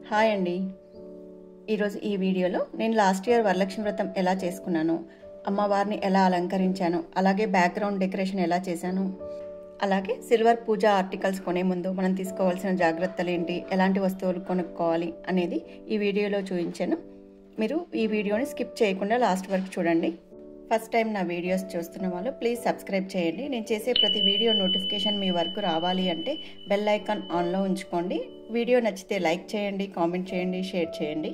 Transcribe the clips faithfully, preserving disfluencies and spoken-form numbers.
Hi అండి. ఈరోజు ఈ వీడియోలో నేను లాస్ట్ ఇయర్ వరలక్ష్మి వ్రతం ఎలా చేసుకున్నాను, అమ్మవారిని ఎలా అలంకరించాను, అలాగే బ్యాక్గ్రౌండ్ డెకరేషన్ ఎలా చేశాను, అలాగే సిల్వర్ పూజా ఆర్టికల్స్ కొనే ముందు మనం తీసుకోవాల్సిన జాగ్రత్తలు ఏంటి, ఎలాంటి వస్తువులు కొనుక్కోవాలి అనేది ఈ వీడియోలో చూపించాను. మీరు ఈ వీడియోని స్కిప్ చేయకుండా లాస్ట్ వరకు చూడండి. ఫస్ట్ టైం నా వీడియోస్ చూస్తున్న వాళ్ళు ప్లీజ్ సబ్స్క్రైబ్ చేయండి. నేను చేసే ప్రతి వీడియో నోటిఫికేషన్ మీ వరకు రావాలి అంటే బెల్ ఐకాన్ ఆన్లో ఉంచుకోండి. వీడియో నచ్చితే లైక్ చేయండి, కామెంట్ చేయండి, షేర్ చేయండి.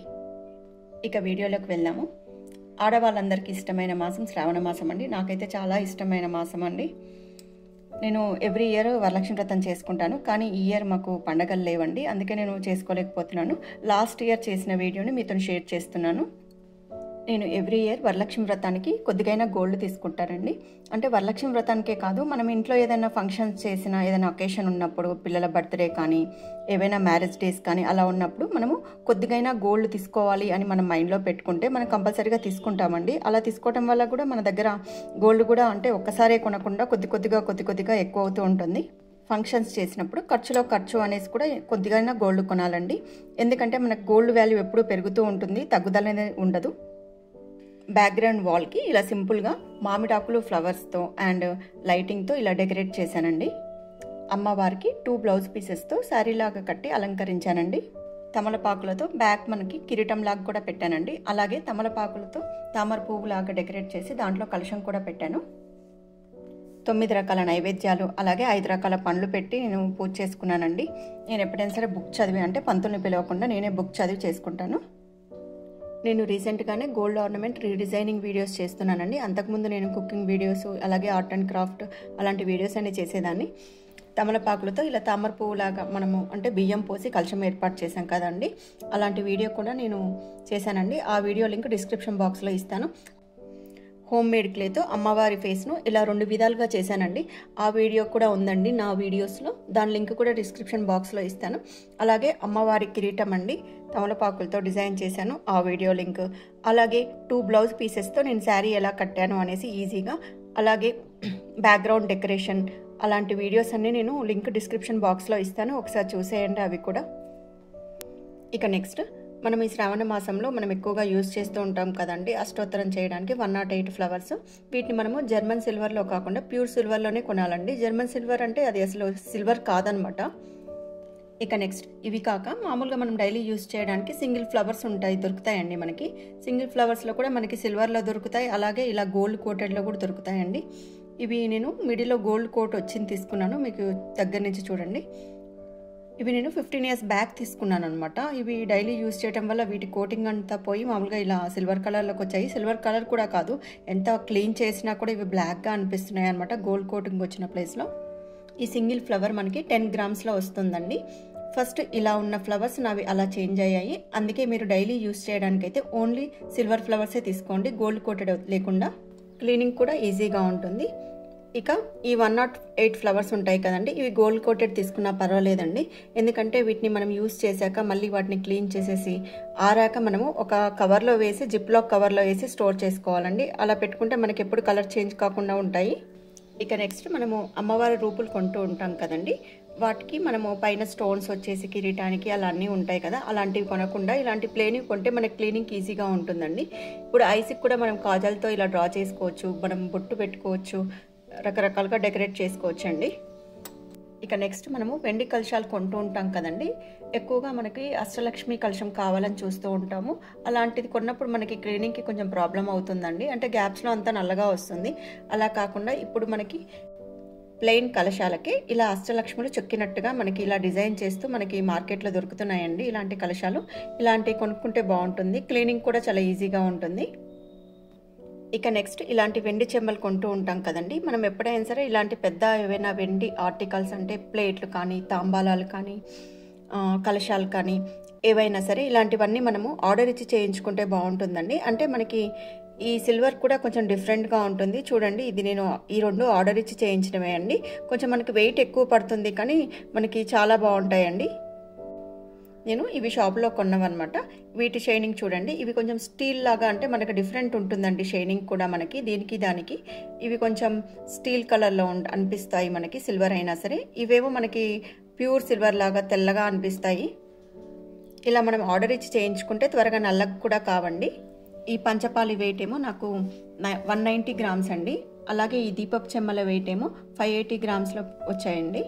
ఇక వీడియోలోకి వెళ్దాము. ఆడవాళ్ళందరికీ ఇష్టమైన మాసం శ్రావణ మాసం అండి. నాకైతే చాలా ఇష్టమైన మాసం అండి. నేను ఎవ్రీ ఇయర్ వరలక్ష్మి వ్రతం చేసుకుంటాను, కానీ ఈ ఇయర్ మాకు పండగలు లేవండి, అందుకే నేను చేసుకోలేకపోతున్నాను. లాస్ట్ ఇయర్ చేసిన వీడియోని మీతో షేర్ చేస్తున్నాను. నేను ఎవ్రీ ఇయర్ వరలక్ష్మి వ్రతానికి కొద్దిగైనా గోల్డ్ తీసుకుంటానండి. అంటే వరలక్ష్మి వ్రతానికే కాదు, మనం ఇంట్లో ఏదైనా ఫంక్షన్స్ చేసినా, ఏదైనా ఒకేషన్ ఉన్నప్పుడు, పిల్లల బర్త్డే కానీ ఏవైనా మ్యారేజ్ డేస్ కానీ అలా ఉన్నప్పుడు మనము కొద్దిగైనా గోల్డ్ తీసుకోవాలి అని మనం మైండ్లో పెట్టుకుంటే మనం కంపల్సరీగా తీసుకుంటామండి. అలా తీసుకోవడం వల్ల కూడా మన దగ్గర గోల్డ్ కూడా అంటే ఒక్కసారే కొనకుండా కొద్ది కొద్దిగా కొద్ది కొద్దిగా ఎక్కువ అవుతూ ఉంటుంది. ఫంక్షన్స్ చేసినప్పుడు ఖర్చులో ఖర్చు అనేసి కూడా కొద్దిగైనా గోల్డ్ కొనాలండి. ఎందుకంటే మనకు గోల్డ్ వాల్యూ ఎప్పుడూ పెరుగుతూ ఉంటుంది, తగ్గుదల అనేది ఉండదు. బ్యాక్గ్రౌండ్ వాల్కి ఇలా సింపుల్గా మామిడాకులు ఫ్లవర్స్తో అండ్ లైటింగ్తో ఇలా డెకరేట్ చేశానండి. అమ్మవారికి టూ బ్లౌజ్ పీసెస్తో శారీలాగా కట్టి అలంకరించానండి. తమలపాకులతో బ్యాక్ మనకి కిరీటం లాగా కూడా పెట్టానండి. అలాగే తమలపాకులతో తామర పువ్వు లాగా డెకరేట్ చేసి దాంట్లో కలశం కూడా పెట్టాను. తొమ్మిది రకాల నైవేద్యాలు అలాగే ఐదు రకాల పండ్లు పెట్టి నేను పూజ చేసుకున్నానండి. నేను ఎప్పుడైనా సరే బుక్ చదివి అంటే పంతుల్ని పిలవకుండా నేనే బుక్ చదివి చేసుకుంటాను. నేను రీసెంట్గానే గోల్డ్ ఆర్నమెంట్ రీడిజైనింగ్ వీడియోస్ చేస్తున్నానండి. అంతకుముందు నేను కుకింగ్ వీడియోస్ అలాగే ఆర్ట్ అండ్ క్రాఫ్ట్ అలాంటి వీడియోస్ అన్ని చేసేదాన్ని. తమలపాకులతో ఇలా తామర పువ్వులాగా మనము అంటే బియ్యం పోసి కలశం ఏర్పాటు చేశాం కదండి, అలాంటి వీడియో కూడా నేను చేశానండి. ఆ వీడియో లింక్ డిస్క్రిప్షన్ బాక్స్లో ఇస్తాను. హోమ్ మేడ్ క్లేతో అమ్మవారి ఫేస్ను ఇలా రెండు విధాలుగా చేశానండి. ఆ వీడియో కూడా ఉందండి నా వీడియోస్లో, దాని లింక్ కూడా డిస్క్రిప్షన్ బాక్స్లో ఇస్తాను. అలాగే అమ్మవారి కిరీటం అండి తమలపాకులతో డిజైన్ చేశాను, ఆ వీడియో లింక్. అలాగే టూ బ్లౌజ్ పీసెస్తో నేను శారీ ఎలా కట్టాను అనేసి ఈజీగా, అలాగే బ్యాక్గ్రౌండ్ డెకరేషన్ అలాంటి వీడియోస్ అన్నీ నేను లింక్ డిస్క్రిప్షన్ బాక్స్లో ఇస్తాను, ఒకసారి చూసేయండి అవి కూడా. ఇక నెక్స్ట్ మనం ఈ శ్రావణ మాసంలో మనం ఎక్కువగా యూజ్ చేస్తూ ఉంటాం కదండి అష్టోత్తరం చేయడానికి వన్ నాట్ ఎయిట్ ఫ్లవర్స్. వీటిని మనము జర్మన్ సిల్వర్లో కాకుండా ప్యూర్ సిల్వర్లోనే కొనాలండి. జర్మన్ సిల్వర్ అంటే అది అసలు సిల్వర్ కాదనమాట. ఇక నెక్స్ట్ ఇవి కాక మామూలుగా మనం డైలీ యూజ్ చేయడానికి సింగిల్ ఫ్లవర్స్ ఉంటాయి, దొరుకుతాయండి మనకి. సింగిల్ ఫ్లవర్స్లో కూడా మనకి సిల్వర్లో దొరుకుతాయి, అలాగే ఇలా గోల్డ్ కోటెడ్లో కూడా దొరుకుతాయండి. ఇవి నేను మిడిల్లో గోల్డ్ కోట్ వచ్చింది తీసుకున్నాను, మీకు దగ్గర నుంచి చూడండి. ఇవి నేను ఫిఫ్టీన్ ఇయర్స్ బ్యాక్ తీసుకున్నాను అనమాట. ఇవి డైలీ యూజ్ చేయడం వల్ల వీటి కోటింగ్ అంతా పోయి మామూలుగా ఇలా సిల్వర్ కలర్లోకి వచ్చాయి. సిల్వర్ కలర్ కూడా కాదు, ఎంత క్లీన్ చేసినా కూడా ఇవి బ్లాక్గా అనిపిస్తున్నాయి అనమాట గోల్డ్ కోటింగ్ వచ్చిన ప్లేస్లో. ఈ సింగిల్ ఫ్లవర్ మనకి టెన్ గ్రామ్స్లో వస్తుందండి. ఫస్ట్ ఇలా ఉన్న ఫ్లవర్స్ నావి అలా చేంజ్ అయ్యాయి, అందుకే మీరు డైలీ యూజ్ చేయడానికైతే ఓన్లీ సిల్వర్ ఫ్లవర్సే తీసుకోండి, గోల్డ్ కోటెడ్ లేకుండా. క్లీనింగ్ కూడా ఈజీగా ఉంటుంది. ఇక ఈ వన్ నాట్ ఎయిట్ ఫ్లవర్స్ ఉంటాయి కదండి, ఇవి గోల్డ్ కోటెడ్ తీసుకున్నా పర్వాలేదండి. ఎందుకంటే వీటిని మనం యూజ్ చేశాక మళ్ళీ వాటిని క్లీన్ చేసేసి ఆరాక మనము ఒక కవర్లో వేసి జిప్ లాక్ కవర్లో వేసి స్టోర్ చేసుకోవాలండి. అలా పెట్టుకుంటే మనకి ఎప్పుడు కలర్ చేంజ్ కాకుండా ఉంటాయి. ఇక నెక్స్ట్ మనము అమ్మవారి రూపులు కొంటూ ఉంటాం కదండి, వాటికి మనము పైన స్టోన్స్ వచ్చేసి కిరీటానికి అలా అన్నీ ఉంటాయి కదా, అలాంటివి కొనకుండా ఇలాంటి ప్లేనివి కొంటే మనకి క్లీనింగ్ ఈజీగా ఉంటుందండి. ఇప్పుడు ఐస్కి కూడా మనం కాజల్తో ఇలా డ్రా చేసుకోవచ్చు, మనం బొట్టు పెట్టుకోవచ్చు, రకరకాలుగా డెకరేట్ చేసుకోవచ్చు అండి. ఇక నెక్స్ట్ మనము వెండి కలశాలు కొంటూ ఉంటాం కదండి, ఎక్కువగా మనకి అష్టలక్ష్మి కలశం కావాలని చూస్తూ ఉంటాము. అలాంటిది కొన్నప్పుడు మనకి క్లీనింగ్కి కొంచెం ప్రాబ్లం అవుతుందండి, అంటే గ్యాప్స్లో అంతా నల్లగా వస్తుంది. అలా కాకుండా ఇప్పుడు మనకి ప్లెయిన్ కలశాలకి ఇలా అష్టలక్ష్ములు చెక్కినట్టుగా మనకి ఇలా డిజైన్ చేస్తూ మనకి మార్కెట్లో దొరుకుతున్నాయండి ఇలాంటి కలశాలు. ఇలాంటివి కొనుక్కుంటే బాగుంటుంది, క్లీనింగ్ కూడా చాలా ఈజీగా ఉంటుంది. ఇక నెక్స్ట్ ఇలాంటి వెండి చెమ్మలు కొంటూ ఉంటాం కదండి, మనం ఎప్పుడైనా సరే ఇలాంటి పెద్ద ఏవైనా వెండి ఆర్టికల్స్ అంటే ప్లేట్లు కానీ తాంబాలాలు కానీ కలశాలు కానీ ఏవైనా సరే ఇలాంటివన్నీ మనము ఆర్డర్ ఇచ్చి చేయించుకుంటే బాగుంటుందండి. అంటే మనకి ఈ సిల్వర్ కూడా కొంచెం డిఫరెంట్గా ఉంటుంది. చూడండి, ఇది నేను ఈ రెండు ఆర్డర్ ఇచ్చి చేయించడమే అండి. కొంచెం మనకి వెయిట్ ఎక్కువ పడుతుంది కానీ మనకి చాలా బాగుంటాయండి. నేను ఇవి షాప్లో కొన్నవన్నమాట. వీటి షైనింగ్ చూడండి, ఇవి కొంచెం స్టీల్ లాగా అంటే మనకి డిఫరెంట్ ఉంటుందండి షైనింగ్ కూడా మనకి దీనికి దానికి. ఇవి కొంచెం స్టీల్ కలర్లో అనిపిస్తాయి మనకి, సిల్వర్ అయినా సరే. ఇవేమో మనకి ప్యూర్ సిల్వర్ లాగా తెల్లగా అనిపిస్తాయి. ఇలా మనం ఆర్డర్ ఇచ్చి చేయించుకుంటే త్వరగా నల్లగా కూడా కావండి. ఈ పంచపాలి వెయిట్ ఏమో నాకు వన్ నైంటీ గ్రామ్స్ అండి. అలాగే ఈ దీపపు చెమ్మల వెయిట్ ఏమో ఫైవ్ ఎయిటీ గ్రామ్స్లో వచ్చాయండి.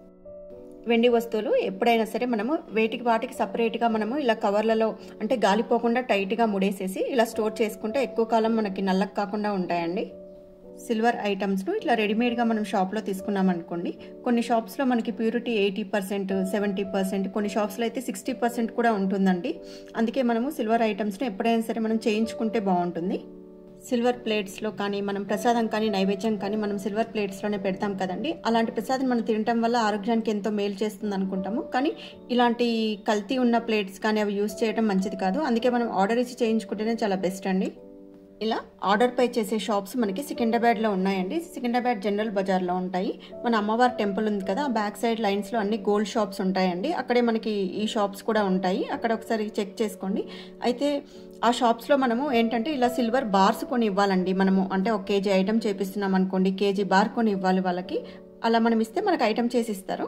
వెండి వస్తువులు ఎప్పుడైనా సరే మనము వేటికి వాటికి సపరేట్గా మనము ఇలా కవర్లలో అంటే గాలిపోకుండా టైట్గా ముడేసేసి ఇలా స్టోర్ చేసుకుంటే ఎక్కువ కాలం మనకి నల్లగా కాకుండా ఉంటాయండి. సిల్వర్ ఐటమ్స్ను ఇట్లా రెడీమేడ్గా మనం షాప్లో తీసుకున్నాం అనుకోండి, కొన్ని షాప్స్లో మనకి purity eighty percent seventy percent కొన్ని షాప్స్లో అయితే సిక్స్టీ పర్సెంట్ కూడా ఉంటుందండి. అందుకే మనము సిల్వర్ ఐటమ్స్ను ఎప్పుడైనా సరే మనం చేయించుకుంటే బాగుంటుంది. సిల్వర్ ప్లేట్స్లో కానీ మనం ప్రసాదం కానీ నైవేద్యం కానీ మనం సిల్వర్ ప్లేట్స్లోనే పెడతాం కదండి. అలాంటి ప్రసాదం మనం తినటం వల్ల ఆరోగ్యానికి ఎంతో మేలు చేస్తుంది అనుకుంటాము, కానీ ఇలాంటి కల్తీ ఉన్న ప్లేట్స్ కానీ అవి యూజ్ చేయడం మంచిది కాదు. అందుకే మనం ఆర్డర్ ఇచ్చి చేయించుకుంటేనే చాలా బెస్ట్ అండి. ఇలా ఆర్డర్ పై చేసే షాప్స్ మనకి సికింద్రాబాద్లో ఉన్నాయండి. సికింద్రాబాద్ జనరల్ బజార్లో ఉంటాయి. మన అమ్మవారి టెంపుల్ ఉంది కదా, బ్యాక్ సైడ్ లైన్స్లో అన్ని గోల్డ్ షాప్స్ ఉంటాయండి. అక్కడే మనకి ఈ షాప్స్ కూడా ఉంటాయి. అక్కడ ఒకసారి చెక్ చేసుకోండి. అయితే ఆ షాప్స్లో మనము ఏంటంటే ఇలా సిల్వర్ బార్స్ కొని ఇవ్వాలండి. మనము అంటే ఒక కేజీ ఐటమ్ చేపిస్తున్నాం అనుకోండి, కేజీ బార్ కొని ఇవ్వాలి వాళ్ళకి. అలా మనం ఇస్తే మనకు ఐటమ్ చేసి ఇస్తారు.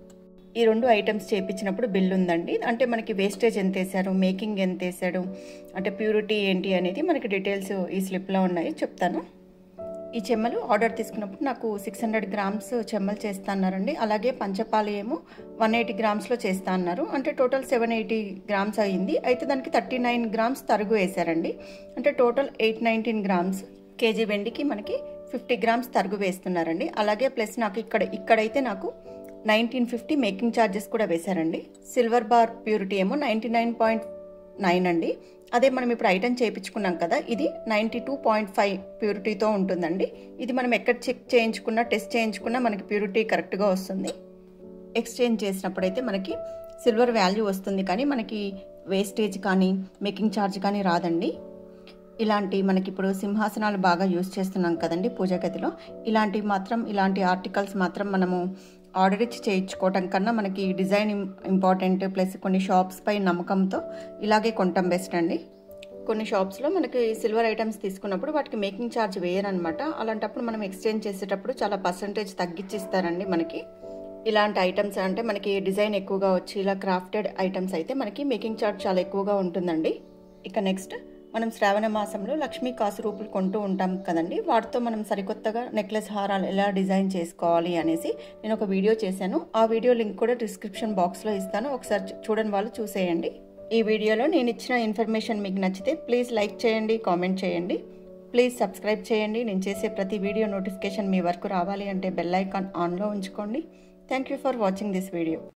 ఈ రెండు ఐటమ్స్ చేయించినప్పుడు బిల్ ఉందండి. అంటే మనకి వేస్టేజ్ ఎంత వేసారు, మేకింగ్ ఎంత వేసాడు, అంటే ప్యూరిటీ ఏంటి అనేది మనకి డీటెయిల్స్ ఈ స్లిప్లో ఉన్నాయి, చెప్తాను. ఈ చెమ్మలు ఆర్డర్ తీసుకున్నప్పుడు నాకు సిక్స్ హండ్రెడ్ గ్రామ్స్ చెమ్మలు చేస్తా అన్నారండి. అలాగే పంచపాలి ఏమో వన్ ఎయిటీ గ్రామ్స్లో చేస్తా అన్నారు. అంటే టోటల్ సెవెన్ ఎయిటీ గ్రామ్స్ అయ్యింది. అయితే దానికి థర్టీ నైన్ గ్రామ్స్ తరుగు వేశారండి. అంటే total eight nineteen grams. KG వెండికి మనకి ఫిఫ్టీ గ్రామ్స్ తరుగు వేస్తున్నారండి. అలాగే ప్లస్ నాకు ఇక్కడ ఇక్కడైతే నాకు నైన్టీన్ ఫిఫ్టీ మేకింగ్ ఛార్జెస్ కూడా వేశారండి. సిల్వర్ బార్ ప్యూరిటీ ఏమో నైంటీ నైన్ పాయింట్ నైన్ అండి. అదే మనం ఇప్పుడు ఐటమ్ చేయించుకున్నాం కదా, ఇది నైంటీ టూ పాయింట్ ఫైవ్ ప్యూరిటీతో ఉంటుందండి. ఇది మనం ఎక్కడ చెక్ చేయించుకున్నా టెస్ట్ చేయించుకున్నా మనకి ప్యూరిటీ కరెక్ట్గా వస్తుంది. ఎక్స్చేంజ్ చేసినప్పుడైతే మనకి సిల్వర్ వాల్యూ వస్తుంది, కానీ మనకి వేస్టేజ్ కానీ మేకింగ్ ఛార్జ్ కానీ రాదండి. ఇలాంటి మనకి ఇప్పుడు సింహాసనాలు బాగా యూజ్ చేస్తున్నాం కదండి పూజా గదిలో, ఇలాంటివి మాత్రం ఇలాంటి ఆర్టికల్స్ మాత్రం మనము ఆర్డర్ ఇచ్చి చేయించుకోవటం కన్నా మనకి డిజైన్ ఇంపార్టెంట్, ప్లస్ కొన్ని షాప్స్ పై నమ్మకంతో ఇలాగే కొంటాం బెస్ట్ అండి. కొన్ని షాప్స్లో మనకి సిల్వర్ ఐటమ్స్ తీసుకున్నప్పుడు వాటికి మేకింగ్ ఛార్జ్ వేయరనమాట. అలాంటప్పుడు మనం ఎక్స్చేంజ్ చేసేటప్పుడు చాలా పర్సంటేజ్ తగ్గించిస్తారండి మనకి. ఇలాంటి ఐటమ్స్ అంటే మనకి డిజైన్ ఎక్కువగా వచ్చి ఇలా క్రాఫ్టెడ్ ఐటమ్స్ అయితే మనకి మేకింగ్ ఛార్జ్ చాలా ఎక్కువగా ఉంటుందండి. ఇక నెక్స్ట్ మనం శ్రావణ మాసంలో లక్ష్మీ కాసు రూపులు కొంటూ ఉంటాం కదండి, వాటితో మనం సరికొత్తగా నెక్లెస్ హారాలు ఎలా డిజైన్ చేసుకోవాలి అనేసి నేను ఒక వీడియో చేశాను. ఆ వీడియో లింక్ కూడా డిస్క్రిప్షన్ బాక్స్లో ఇస్తాను, ఒకసారి చూడని వాళ్ళు చూసేయండి. ఈ వీడియోలో నేను ఇచ్చిన ఇన్ఫర్మేషన్ మీకు నచ్చితే ప్లీజ్ లైక్ చేయండి, కామెంట్ చేయండి, ప్లీజ్ సబ్స్క్రైబ్ చేయండి. నేను చేసే ప్రతి వీడియో నోటిఫికేషన్ మీ వరకు రావాలి అంటే బెల్ ఐకాన్ ఆన్లో ఉంచుకోండి. Thank you for watching this video.